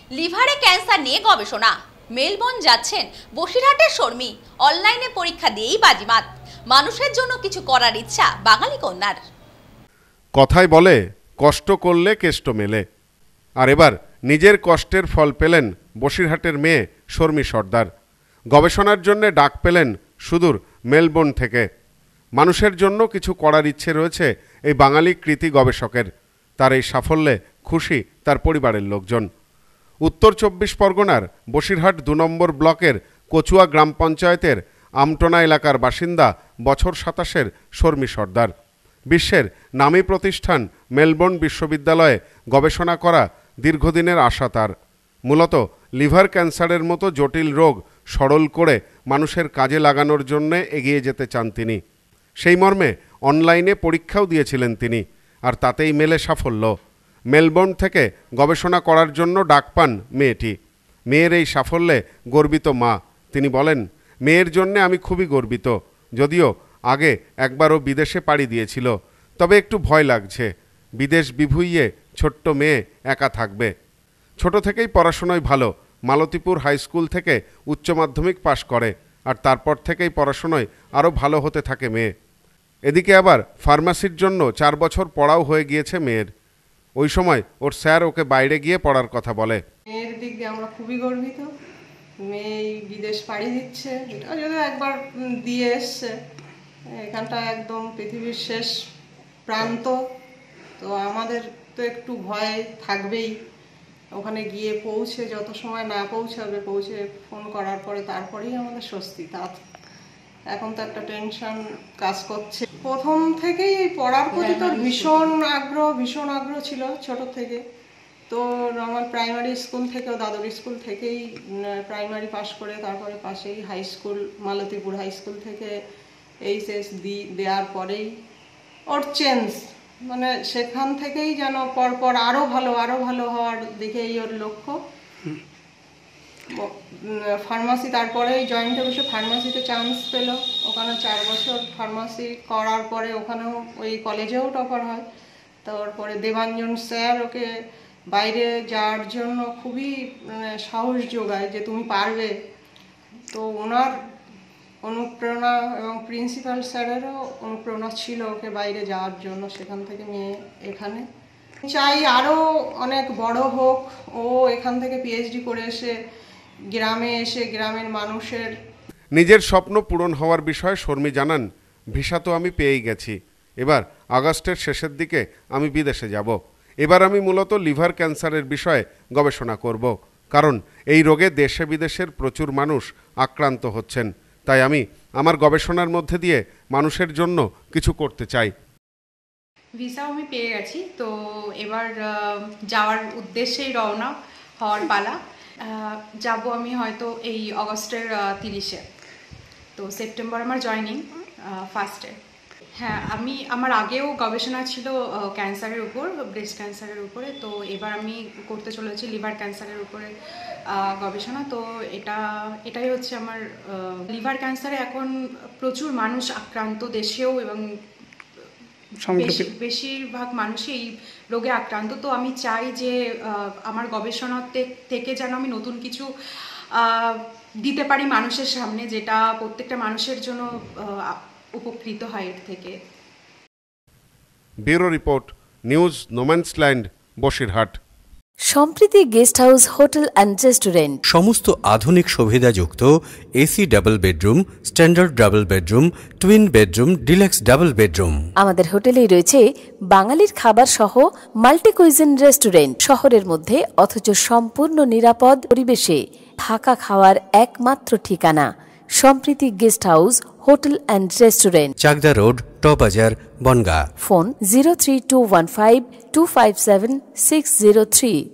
লিভারে ক্যান্সার নিয়ে গবেষণা। মেলবোর্ন যাচ্ছেন বসিরহাটের শর্মী। অনলাইনে পরীক্ষা দিয়েই বাজিমাত। মানুষের জন্য কিছু করার ইচ্ছা বাঙালি কন্যার। কথায় বলে কষ্ট করলে কেষ্ট মেলে। আর এবার নিজের কষ্টের ফল পেলেন বসিরহাটের মেয়ে শর্মী সর্দার। গবেষণার জন্য ডাক পেলেন সুদূর মেলবোর্ন থেকে। মানুষের জন্য কিছু করার ইচ্ছে রয়েছে এই বাঙালি কৃতি গবেষকের। তার এই সাফল্যে খুশি তার পরিবারের লোকজন। উত্তর ২৪ পরগনার বসিরহাট ২ নম্বর ব্লকের কচুয়া গ্রাম পঞ্চায়েতের আমটোনা এলাকার বাসিন্দা বছর ২৭-এর শর্মী সর্দার। বিশ্বের নামী প্রতিষ্ঠান মেলবোর্ন বিশ্ববিদ্যালয়ে গবেষণা করা দীর্ঘদিনের আশা তার। মূলত লিভার ক্যান্সারের মতো জটিল রোগ সরল করে মানুষের কাজে লাগানোর জন্য এগিয়ে যেতে চান তিনি। সেই মর্মে অনলাইনে পরীক্ষাও দিয়েছিলেন তিনি, আর তাতেই মেলে সাফল্য। মেলবোর্ন থেকে গবেষণা করার জন্য ডাক পান মেয়েটি। মেয়ের এই সাফল্যে গর্বিত মা। তিনি বলেন, মেয়ের জন্যে আমি খুবই গর্বিত। যদিও আগে একবারও বিদেশে পাড়ি দিয়েছিল, তবে একটু ভয় লাগছে। বিদেশ বিভুঁইয়ে ছোট্ট মেয়ে একা থাকবে। ছোট থেকেই পড়াশোনায় ভালো। মালতীপুর হাই স্কুল থেকে উচ্চ মাধ্যমিক পাশ করে, আর তারপর থেকেই পড়াশোনায় আরও ভালো হতে থাকে মেয়ে। এদিকে আবার ফার্মাসির জন্য 4 বছর পড়াও হয়ে গিয়েছে মেয়ের। ওই সময় ওর স্যার ওকে বাইরে গিয়ে পড়ার কথা বলে। মেয়ের দিক দিয়ে আমরা খুবই গর্বিত। মেয়ে বিদেশ পাড়ি দিচ্ছে, এটা যদি একবার দিয়ে এসছে। এখানটা একদম পৃথিবীর শেষ প্রান্ত, তো আমাদের তো একটু ভয় থাকবেই। ওখানে গিয়ে পৌঁছে যত সময় না পৌঁছাবে, পৌঁছে ফোন করার পরে তারপরেই আমাদের স্বস্তি। এখন তো একটা টেনশন কাজ করছে। প্রথম থেকেই পড়ার প্রতি তোর ভীষণ আগ্রহ ছিল ছোট থেকে। তো আমার প্রাইমারি স্কুল থেকেও, দাদুর স্কুল থেকেই প্রাইমারি পাশ করে তারপরে পাশেই high school, Malatipur high school থেকে এইচএস দেওয়ার পরেই ওর চেঞ্জ, মানে সেখান থেকেই যেন পরপর আরও ভালো হওয়ার দিকেই ওর লক্ষ্য। ফার্মাসি তারপরেই জয়েন্টে বসে ফার্মাসিতে চান্স পেল। ওখানে 4 বছর ফার্মাসি করার পরে ওখানেও ওই কলেজেও টপার হয়। তারপরে দেবাঞ্জন স্যার ওকে বাইরে যাওয়ার জন্য খুবই সাহস যোগায় যে তুমি পারবে। তো ওনার অনুপ্রেরণা এবং প্রিন্সিপাল স্যারেরও অনুপ্রেরণা ছিল ওকে বাইরে যাওয়ার জন্য। সেখান থেকে মেয়ে এখানে চাই আরও অনেক বড় হোক। ও এখান থেকে পিএইচডি করে এসে গ্রামের মানুষের নিজের স্বপ্ন পূরণ হওয়ার বিষয়ে শর্মী জানান, ভিসা তো আমি পেয়েই গেছি। এবার আগস্টের শেষের দিকে আমি বিদেশে যাব। এবার আমি মূলত লিভার ক্যান্সারের বিষয়ে গবেষণা করব, কারণ এই রোগে দেশে বিদেশের প্রচুর মানুষ আক্রান্ত হচ্ছেন। তাই আমি আমার গবেষণার মধ্যে দিয়ে মানুষের জন্য কিছু করতে চাই। ভিসাও আমি পেয়ে গেছি, তো এবার যাওয়ার উদ্দেশ্যেই রওনা হওয়ার পালা। যাব আমি হয়তো এই অগস্টের 30-এ। তো সেপ্টেম্বর আমার জয়নিং ফার্স্টে। হ্যাঁ, আমার আগেও গবেষণা ছিল ক্যান্সারের উপর, ব্রেস্ট ক্যান্সারের উপরে। তো এবার আমি করতে চলেছি লিভার ক্যান্সারের উপরে গবেষণা। তো এটাই হচ্ছে আমার। লিভার ক্যান্সারে এখন প্রচুর মানুষ আক্রান্ত দেশেও, এবং বেশিরভাগ মানুষই এই রোগে আক্রান্ত। তো আমি চাই যে আমার গবেষণা থেকে যেন আমি নতুন কিছু দিতে পারি মানুষের সামনে, যেটা প্রত্যেকটা মানুষের জন্য উপকৃত হয় এর থেকে। Bureau report, news no man's land, Basirhat. Sampriti guest house, hotel and restaurant. সমস্ত আধুনিক সুবিধাযুক্ত AC double bedroom, standard double bedroom, twin bedroom, deluxe double bedroom. আমাদের হোটেলেই রয়েছে বাঙালির খাবার সহ মাল্টি কুইজিন রেস্টুরেন্ট। শহরের মধ্যে অথচ সম্পূর্ণ নিরাপদ পরিবেশে থাকা খাওয়ার একমাত্র ঠিকানা Sampriti guest house, hotel and restaurant, Chakdah road, টবাজার, বনগাঁ। ফোন 03215257603।